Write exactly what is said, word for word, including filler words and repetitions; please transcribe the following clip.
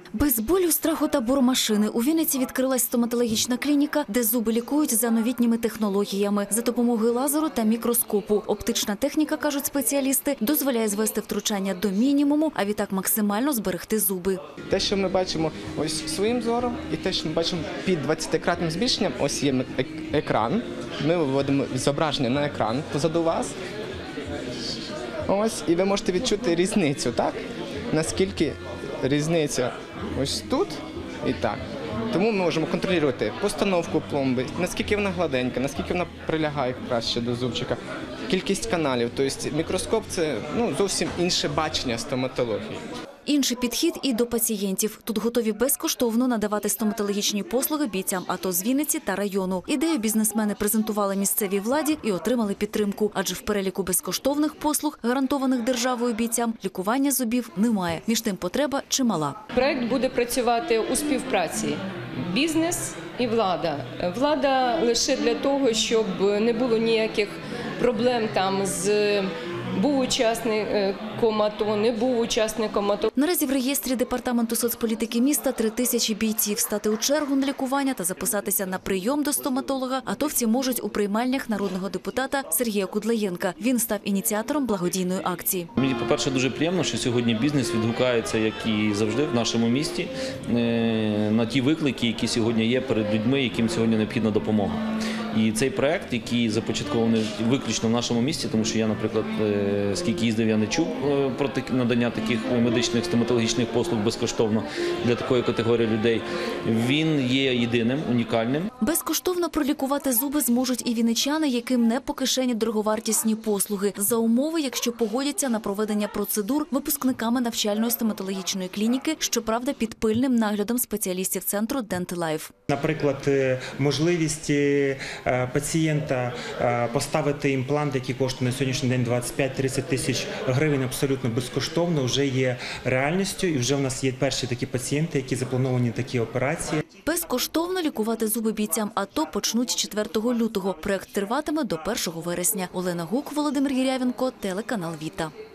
Без болю, страху та боромашини у Вінниці відкрилась стоматологічна клініка, де зуби лікують за новітніми технологіями. За допомогою лазеру та мікроскопу. Оптична техніка, кажуть спеціалісти, дозволяє звести втручання до мінімуму, а відтак максимально зберегти зуби. Те, що ми бачимо ось своїм зором, і те, що ми бачимо під двадцятикратним збільшенням, ось є екран. Ми виводимо зображення на екран позаду вас. Ось, і ви можете відчути різницю, так? Наскільки різниця ось тут і так. Тому ми можемо контролювати постановку пломби, наскільки вона гладенька, наскільки вона прилягає краще до зубчика, кількість каналів. Тобто мікроскоп – це ну, зовсім інше бачення стоматології. Інший підхід і до пацієнтів. Тут готові безкоштовно надавати стоматологічні послуги бійцям АТО з Вінниці та району. Ідею бізнесмени презентували місцевій владі і отримали підтримку. Адже в переліку безкоштовних послуг, гарантованих державою бійцям, лікування зубів немає. Між тим потреба чимала. Проект буде працювати у співпраці бізнес і влада. Влада лише для того, щоб не було ніяких проблем там з був учасником АТО, не був учасником АТО. Наразі в реєстрі Департаменту соцполітики міста три тисячі бійців. Стати у чергу на лікування та записатися на прийом до стоматолога атовці можуть у приймальнях народного депутата Сергія Кудлаєнка. Він став ініціатором благодійної акції. Мені, по-перше, дуже приємно, що сьогодні бізнес відгукається, як і завжди в нашому місті, на ті виклики, які сьогодні є перед людьми, яким сьогодні необхідна допомога. І цей проект, який започаткований виключно в нашому місті, тому що я, наприклад, скільки їздив, я не чув про надання таких медичних стоматологічних послуг безкоштовно для такої категорії людей, він є єдиним, унікальним. Безкоштовно пролікувати зуби зможуть і вінничани, яким не по кишені дороговартісні послуги. За умови, якщо погодяться на проведення процедур випускниками навчальної стоматологічної клініки, щоправда, під пильним наглядом спеціалістів центру «Дентилайф». Наприклад, можливість пацієнта поставити імплант, який коштує на сьогоднішній день двадцять п'ять - тридцять тисяч гривень абсолютно безкоштовно, вже є реальністю. І вже в нас є перші такі пацієнти, які заплановані такі операції. Безкоштовно лікувати зуби бійцям АТО почнуть четвертого лютого. Проект триватиме до першого вересня. Олена Гук, Володимир Гірявенко, телеканал «Віта».